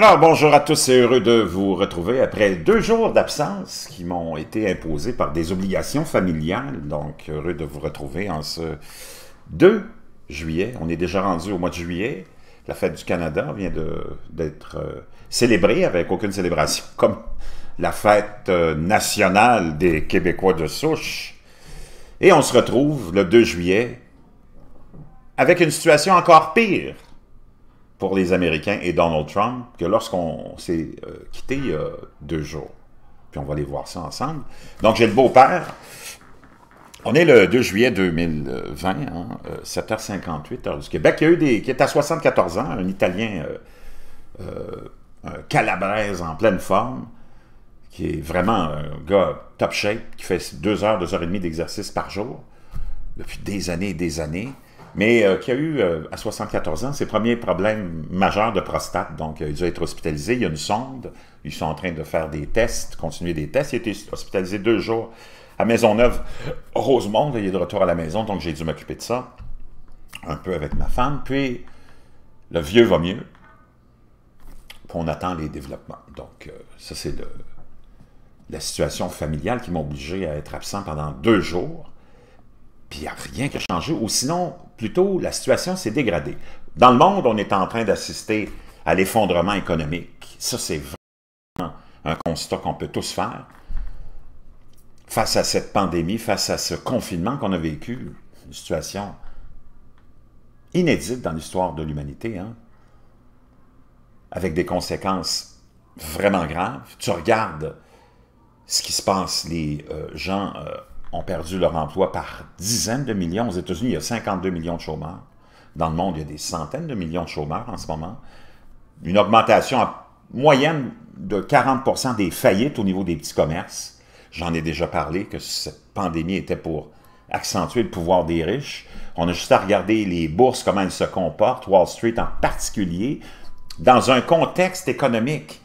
Alors, bonjour à tous, c'est heureux de vous retrouver après 2 jours d'absence qui m'ont été imposés par des obligations familiales. Donc, heureux de vous retrouver en ce 2 juillet. On est déjà rendu au mois de juillet. La fête du Canada vient d'être célébrée avec aucune célébration, comme la fête nationale des Québécois de souche. Et on se retrouve le 2 juillet avec une situation encore pire pour les Américains et Donald Trump que lorsqu'on s'est quitté il y a 2 jours. Puis on va aller voir ça ensemble. Donc j'ai le beau-père. On est le 2 juillet 2020, hein, 7h58, heure du Québec. Il y a eu qui est à 74 ans, un Italien un Calabrese en pleine forme, qui est vraiment un gars top shape, qui fait 2 heures, 2 heures et demie d'exercice par jour, depuis des années et des années, mais qui a eu, à 74 ans, ses premiers problèmes majeurs de prostate. Donc, il a dû être hospitalisé. Il y a une sonde. Ils sont en train de faire des tests, continuer des tests. Il a été hospitalisé 2 jours à Maisonneuve, Rosemont. Il est de retour à la maison, donc j'ai dû m'occuper de ça, un peu avec ma femme. Puis, le vieux va mieux. Puis, on attend les développements. Donc, ça, c'est la situation familiale qui m'a obligé à être absent pendant 2 jours. Puis il n'y a rien qui a changé, ou sinon, plutôt, la situation s'est dégradée. Dans le monde, on est en train d'assister à l'effondrement économique. Ça, c'est vraiment un constat qu'on peut tous faire. Face à cette pandémie, face à ce confinement qu'on a vécu, une situation inédite dans l'histoire de l'humanité, hein, avec des conséquences vraiment graves. Tu regardes ce qui se passe, les gens ont perdu leur emploi par dizaines de millions. Aux États-Unis, il y a 52 millions de chômeurs. Dans le monde, il y a des centaines de millions de chômeurs en ce moment. Une augmentation en moyenne de 40% des faillites au niveau des petits commerces. J'en ai déjà parlé, que cette pandémie était pour accentuer le pouvoir des riches. On a juste à regarder les bourses, comment elles se comportent, Wall Street en particulier, dans un contexte économique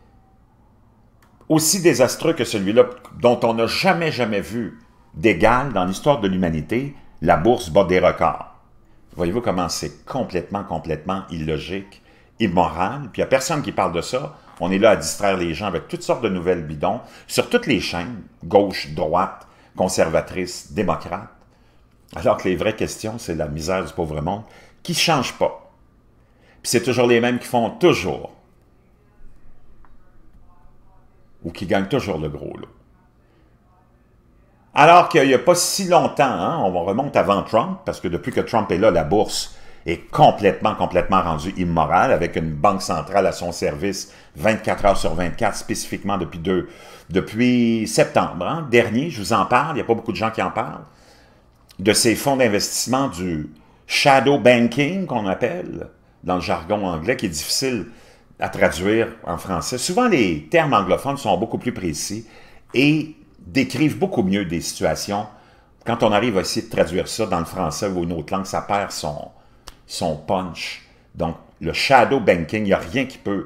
aussi désastreux que celui-là, dont on n'a jamais vu d'égal dans l'histoire de l'humanité. La bourse bat des records. Voyez-vous comment c'est complètement illogique, immoral, puis il n'y a personne qui parle de ça. On est là à distraire les gens avec toutes sortes de nouvelles bidons, sur toutes les chaînes, gauche, droite, conservatrice, démocrate, alors que les vraies questions, c'est la misère du pauvre monde, qui ne change pas. Puis c'est toujours les mêmes qui font toujours, ou qui gagnent toujours le gros lot. Alors qu'il n'y a pas si longtemps, hein, on remonte avant Trump, parce que depuis que Trump est là, la bourse est complètement rendue immorale, avec une banque centrale à son service 24 heures sur 24, spécifiquement depuis septembre dernier. Je vous en parle, il n'y a pas beaucoup de gens qui en parlent, de ces fonds d'investissement du shadow banking, qu'on appelle, dans le jargon anglais, qui est difficile à traduire en français. Souvent, les termes anglophones sont beaucoup plus précis et décrivent beaucoup mieux des situations. Quand on arrive à essayer de traduire ça dans le français ou une autre langue, ça perd son punch. Donc, le shadow banking, il n'y a rien qui peut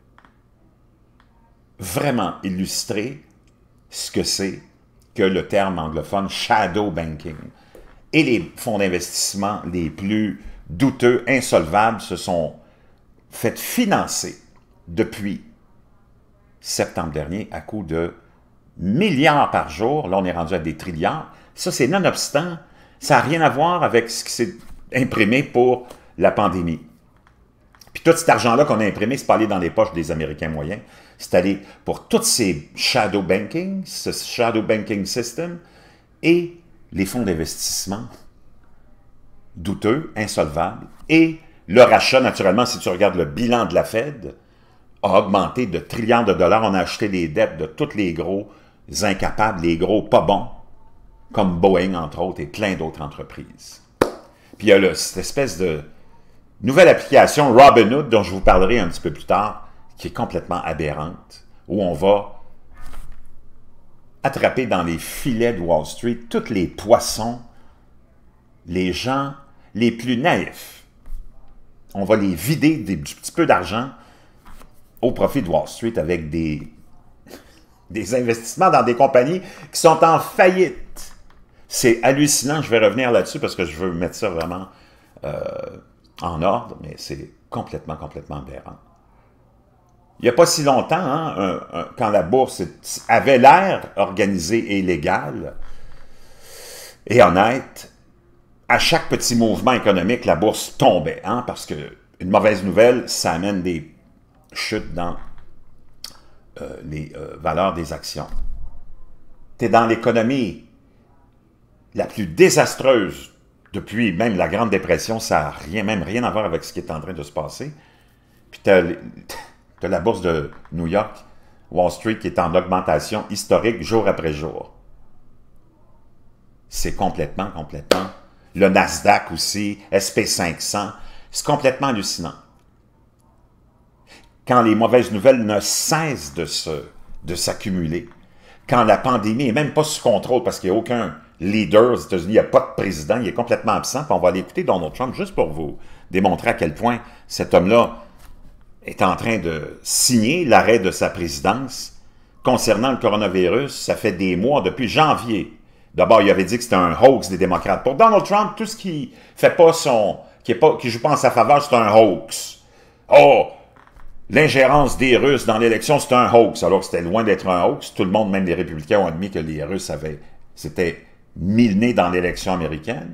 vraiment illustrer ce que c'est que le terme anglophone shadow banking. Et les fonds d'investissement les plus douteux, insolvables, se sont fait financer depuis septembre dernier à coût de milliards par jour. Là, on est rendu à des trilliards. Ça, c'est nonobstant. Ça n'a rien à voir avec ce qui s'est imprimé pour la pandémie. Puis tout cet argent-là qu'on a imprimé, c'est pas allé dans les poches des Américains moyens. C'est allé pour tous ces shadow banking, ce shadow banking system, et les fonds d'investissement douteux, insolvables, et le rachat, naturellement, si tu regardes le bilan de la Fed, a augmenté de trilliards de dollars. On a acheté des dettes de tous les gros incapables, les gros pas bons, comme Boeing, entre autres, et plein d'autres entreprises. Puis il y a cette espèce de nouvelle application, Robinhood, dont je vous parlerai un petit peu plus tard, qui est complètement aberrante, où on va attraper dans les filets de Wall Street tous les poissons, les gens les plus naïfs. On va les vider du petit peu d'argent au profit de Wall Street avec des investissements dans des compagnies qui sont en faillite. C'est hallucinant, je vais revenir là-dessus parce que je veux mettre ça vraiment en ordre, mais c'est complètement aberrant. il n'y a pas si longtemps, hein, quand la bourse avait l'air organisée et légale et honnête, à chaque petit mouvement économique, la bourse tombait, hein, parce que une mauvaise nouvelle, ça amène des chutes dans les valeurs des actions. Tu es dans l'économie la plus désastreuse depuis même la Grande Dépression, ça n'a même rien à voir avec ce qui est en train de se passer. Puis tu as la bourse de New York, Wall Street, qui est en augmentation historique jour après jour. C'est complètement. Le Nasdaq aussi, SP500, c'est complètement hallucinant. Quand les mauvaises nouvelles ne cessent de s'accumuler, quand la pandémie n'est même pas sous contrôle parce qu'il n'y a aucun leader aux États-Unis, il n'y a pas de président, il est complètement absent, puis on va aller écouter Donald Trump juste pour vous démontrer à quel point cet homme-là est en train de signer l'arrêt de sa présidence concernant le coronavirus. Ça fait des mois, depuis janvier. D'abord, il avait dit que c'était un hoax des démocrates. Pour Donald Trump, tout ce qui fait pas qui joue pas en sa faveur, c'est un hoax. Oh! L'ingérence des Russes dans l'élection, c'est un hoax, alors que c'était loin d'être un hoax. Tout le monde, même les républicains, ont admis que les Russes s'étaient mis le nez dans l'élection américaine.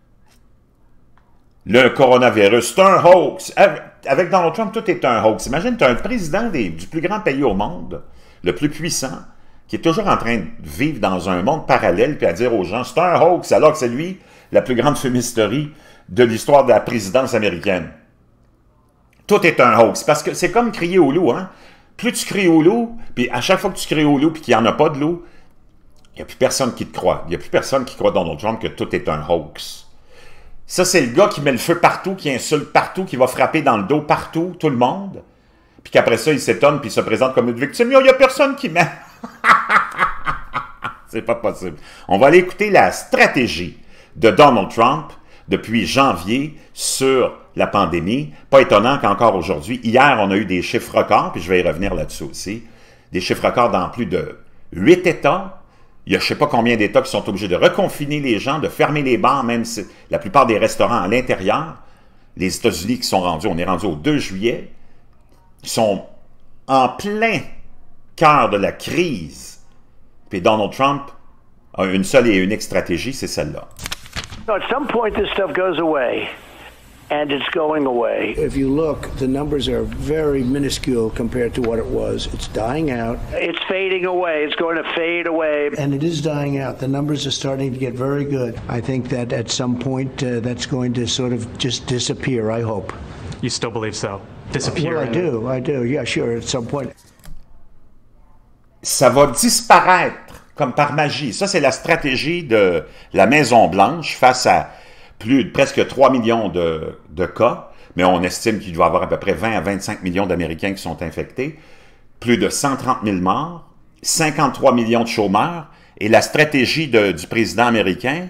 Le coronavirus, c'est un hoax. Avec Donald Trump, tout est un hoax. Imagine, tu as un président du plus grand pays au monde, le plus puissant, qui est toujours en train de vivre dans un monde parallèle puis à dire aux gens, c'est un hoax, alors que c'est lui la plus grande fumisterie de l'histoire de la présidence américaine. Tout est un hoax, parce que c'est comme crier au loup, hein? Plus tu cries au loup, puis à chaque fois que tu cries au loup puis qu'il n'y en a pas de loup, il n'y a plus personne qui te croit. Il n'y a plus personne qui croit Donald Trump que tout est un hoax. Ça, c'est le gars qui met le feu partout, qui insulte partout, qui va frapper dans le dos partout, tout le monde, puis qu'après ça, il s'étonne puis il se présente comme une victime. Il n'y a personne qui m'aime. C'est pas possible. On va aller écouter la stratégie de Donald Trump depuis janvier sur la pandémie. Pas étonnant qu'encore aujourd'hui, hier, on a eu des chiffres records, puis je vais y revenir là-dessus aussi, des chiffres records dans plus de 8 États. Il y a je ne sais pas combien d'États qui sont obligés de reconfiner les gens, de fermer les bars, même si la plupart des restaurants à l'intérieur. Les États-Unis qui sont rendus, on est rendu au 2 juillet, ils sont en plein cœur de la crise. Puis Donald Trump a une seule et unique stratégie, c'est celle-là. At some point, this stuff goes away, and it's going away. If you look, the numbers are very minuscule compared to what it was. It's dying out. It's fading away. It's going to fade away. And it is dying out. The numbers are starting to get very good. I think that at some point that's going to sort of just disappear, I hope. You still believe so? Disappear? Well, I do. Yeah, sure, at some point. Ça va disparaître comme par magie. Ça, c'est la stratégie de la Maison-Blanche face à presque 3 millions de cas, mais on estime qu'il doit y avoir à peu près 20 à 25 millions d'Américains qui sont infectés, plus de 130 000 morts, 53 millions de chômeurs, et la stratégie du président américain,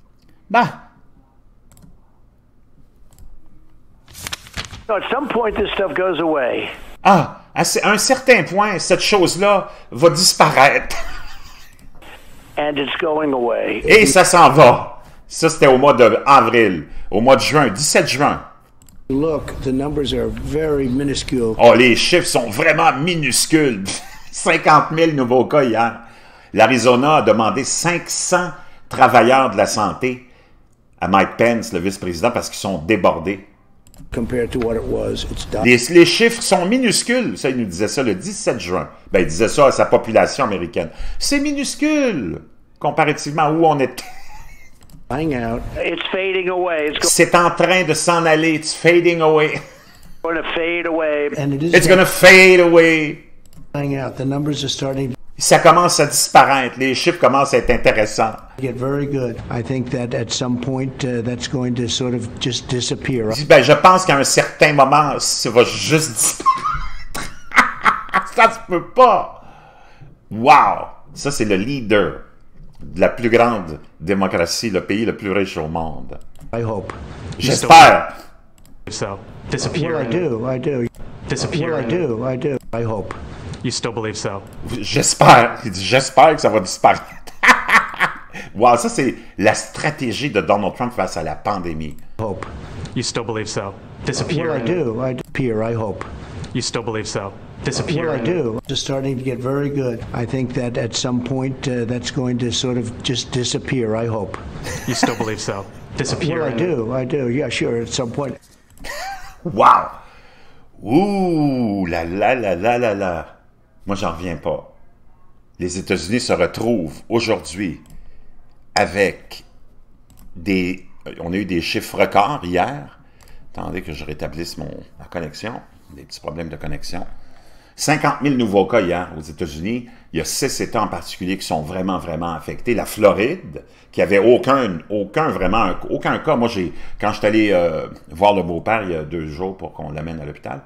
At some point, this stuff goes away. À un certain point, cette chose-là va disparaître. And it's going away. Et ça s'en va. Ça, c'était au mois d'avril. Au mois de juin, 17 juin. Look, the numbers are very minuscule. Oh, les chiffres sont vraiment minuscules. 50 000 nouveaux cas hier. L'Arizona a demandé 500 travailleurs de la santé à Mike Pence, le vice-président, parce qu'ils sont débordés. Compared to what it was, it's les chiffres sont minuscules. Ça, il nous disait ça le 17 juin. Ben, il disait ça à sa population américaine. C'est minuscule, comparativement à où on est. It's fading away. C'est en train de s'en aller. It's fading away. It's going to fade away. And it is It's going to fade away. dying out. The numbers are starting to Ça commence à disparaître. Les chiffres commencent à être intéressants. get very good. I think that at some point that's going to sort of just disappear. Ben, je pense qu'à un certain moment, ça va juste disparaître. Ça se peut pas. Wow! Ça, c'est le leader de la plus grande démocratie, le pays le plus riche au monde. I hope. J'espère. So, disappear? Well, I do. Disappear? Well, I do. I hope. You still believe so? J'espère. Il dit, j'espère que ça va disparaître. Wow, ça, c'est la stratégie de Donald Trump face à la pandémie. You still believe so? Disappear? Well, I do. I do. I hope. You still believe so? disappear. Well, I do. It's starting to get very good. I think that at some point that's going to sort of just disappear, I hope. You still believe so? Disappear. Well, I do. Yeah, sure, at some point. Wow! Ouh là là là là là là! Moi, j'en reviens pas. Les États-Unis se retrouvent aujourd'hui avec des... On a eu des chiffres records hier. Attendez que je rétablisse ma connexion. Des petits problèmes de connexion. 50 000 nouveaux cas hier aux États-Unis. Il y a 6 États en particulier qui sont vraiment, vraiment affectés. La Floride, qui avait aucun cas. Moi, quand je suis allé voir le beau-père il y a 2 jours pour qu'on l'amène à l'hôpital,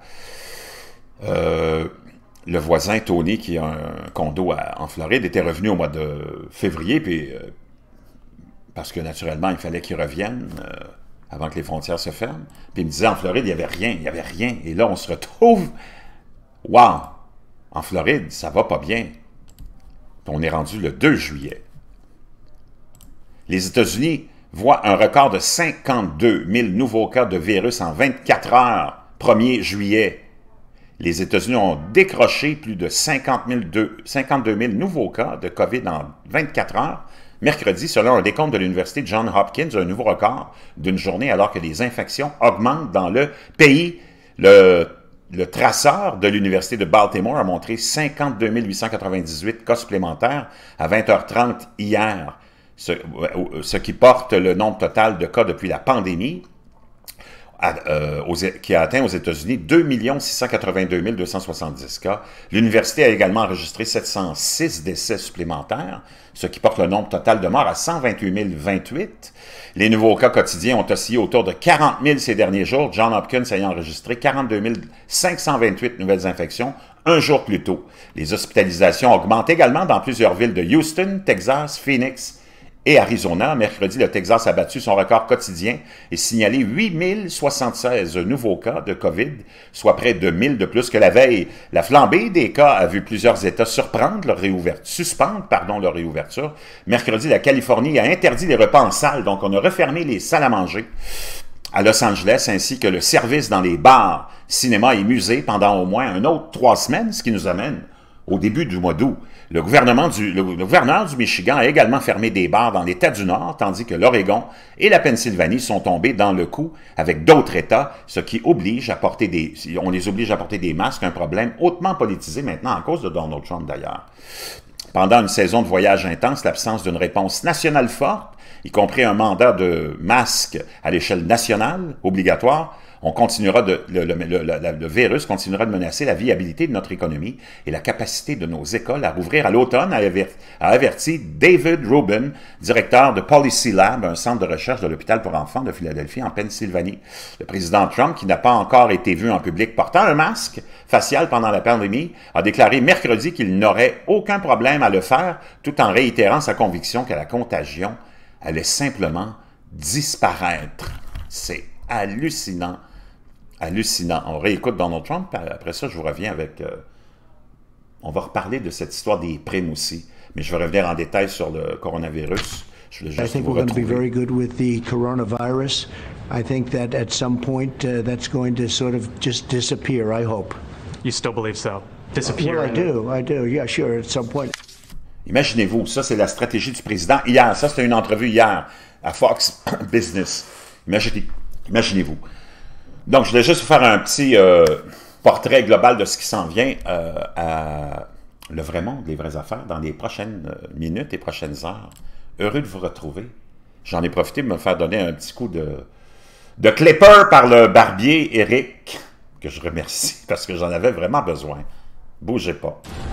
le voisin Tony, qui a un condo en Floride, était revenu au mois de février, puis parce que naturellement, il fallait qu'il revienne avant que les frontières se ferment. Puis il me disait, en Floride, il n'y avait rien. Et là, on se retrouve... Wow! En Floride, ça va pas bien. On est rendu le 2 juillet. Les États-Unis voient un record de 52 000 nouveaux cas de virus en 24 heures, 1er juillet. Les États-Unis ont décroché plus de 52 000 nouveaux cas de COVID en 24 heures. Mercredi, selon un décompte de l'Université Johns Hopkins, un nouveau record d'une journée alors que les infections augmentent dans le pays. Le traceur de l'Université de Baltimore a montré 52 898 cas supplémentaires à 20h30 hier, ce qui porte le nombre total de cas depuis la pandémie qui a atteint aux États-Unis 2 682 270 cas. L'université a également enregistré 706 décès supplémentaires, ce qui porte le nombre total de morts à 128 028. Les nouveaux cas quotidiens ont oscillé autour de 40 000 ces derniers jours, Johns Hopkins ayant enregistré 42 528 nouvelles infections un jour plus tôt. Les hospitalisations augmentent également dans plusieurs villes de Houston, Texas, Phoenix et Arizona. Mercredi, le Texas a battu son record quotidien et signalé 8 076 nouveaux cas de COVID, soit près de 1000 de plus que la veille. La flambée des cas a vu plusieurs États suspendre leur réouverture. Mercredi, la Californie a interdit les repas en salle, donc on a refermé les salles à manger à Los Angeles, ainsi que le service dans les bars, cinémas et musées pendant au moins un autre 3 semaines, ce qui nous amène au début du mois d'août. Le gouverneur du Michigan a également fermé des bars dans l'État du Nord, tandis que l'Oregon et la Pennsylvanie sont tombés dans le coup avec d'autres États, ce qui oblige à porter on les oblige à porter des masques, un problème hautement politisé maintenant à cause de Donald Trump d'ailleurs. Pendant une saison de voyage intense, l'absence d'une réponse nationale forte, y compris un mandat de masque à l'échelle nationale obligatoire, le virus continuera de menacer la viabilité de notre économie et la capacité de nos écoles à rouvrir à l'automne, a averti David Rubin, directeur de Policy Lab, un centre de recherche de l'hôpital pour enfants de Philadelphie en Pennsylvanie. Le président Trump, qui n'a pas encore été vu en public portant un masque facial pendant la pandémie, a déclaré mercredi qu'il n'aurait aucun problème à le faire, tout en réitérant sa conviction que la contagion allait simplement disparaître. C'est hallucinant. Hallucinant. On réécoute Donald Trump, après ça, je vous reviens avec... on va reparler de cette histoire des primes aussi, mais je vais revenir en détail sur le coronavirus. Je voulais juste vous retrouver. I think we're going to be very good with the coronavirus. I think that at some point that's going to sort of just disappear, I hope. You still believe so? Disappear. Well, I do. Yeah, sure, at some point. Imaginez-vous, ça c'est la stratégie du président hier. Ça c'était une entrevue hier à Fox Business. Imaginez-vous. Donc, je voulais juste vous faire un petit portrait global de ce qui s'en vient à Le Vrai Monde, les vraies affaires, dans les prochaines minutes et prochaines heures. Heureux de vous retrouver. J'en ai profité de me faire donner un petit coup de clipper par le barbier Eric, que je remercie parce que j'en avais vraiment besoin. Bougez pas.